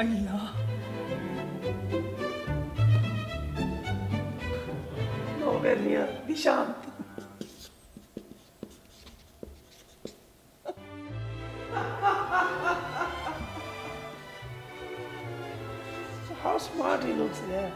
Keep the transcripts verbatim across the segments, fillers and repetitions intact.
Allah. Nowhere near Dishant. How smart he looks there.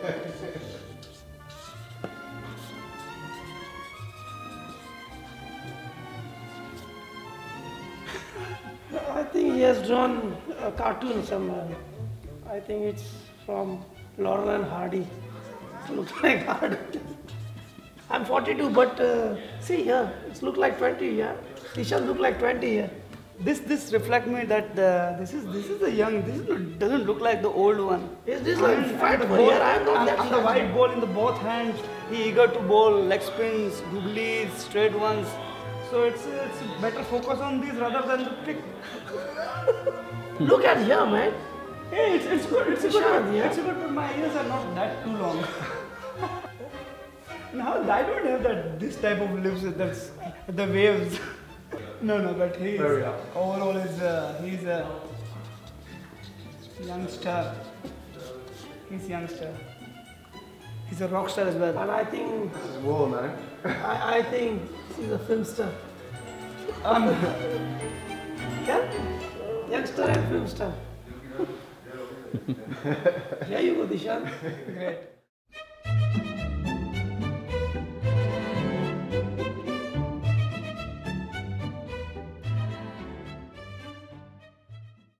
I think he has drawn a cartoon somewhere. I think it's from Laurel and Hardy. It looks like Hardy. I'm forty-two, but uh, see here, it looks like twenty. Yeah, Ishan look like twenty here. This this reflect me that uh, this is this is the young. This is, doesn't look like the old one. Is this like And- fat and the boy? ball- Yeah, I'm not and, that and the fat. white ball in the both hands. He eager to bowl leg spins, googlies, straight ones. So it's it's better focus on these rather than the pick. Look at here, man. Hey, it's, it's good. It's a good. Sure, yeah. It's a good. But my ears are not that too long. Now I don't have that this type of lips with that's the waves. No, no, but he Very is, up. overall is uh, he's a youngster. He's youngster. He's a rock star as well. And I think, This is war, man. I, I think he's a film star. Um, Yeah? Youngster and film star. Here you go, Dishan. great.